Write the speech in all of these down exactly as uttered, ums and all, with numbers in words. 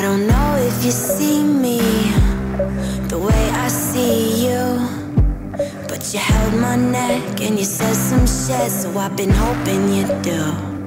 don't know if you see me the way I see you, but you held my neck and you said some shit, so I've been hoping you do.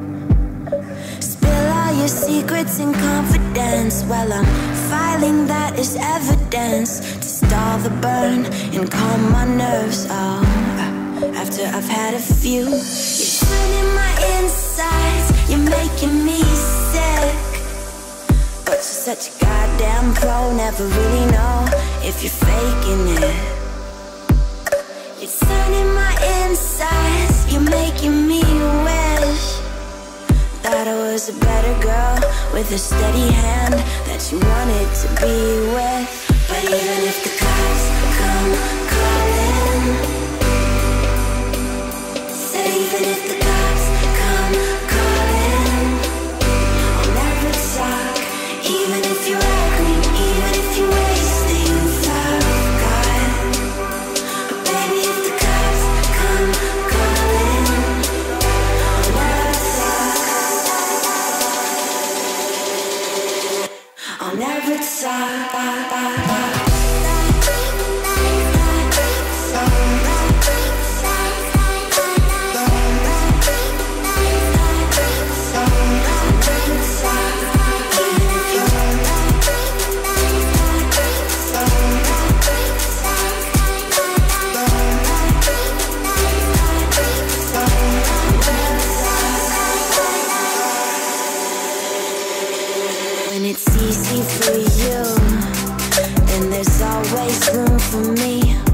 Spill all your secrets in confidence. Well, I'm filing that as evidence to stall the burn and calm my nerves. Oh, after I've had a few, you're turning my insides, you're making me sick. But you're such a goddamn pro, never really know if you're faking it. You're turning my insides, you're making me wish that I was a better girl with a steady hand that you wanted to be with. But even if the cops come calling, said even if the cops come calling, I'll never talk. Even if you're ugly, even if you waste the youth I've got. But baby, if the cops come calling, I'll never talk. I'll never talk. When it's easy for you, then there's always room for me.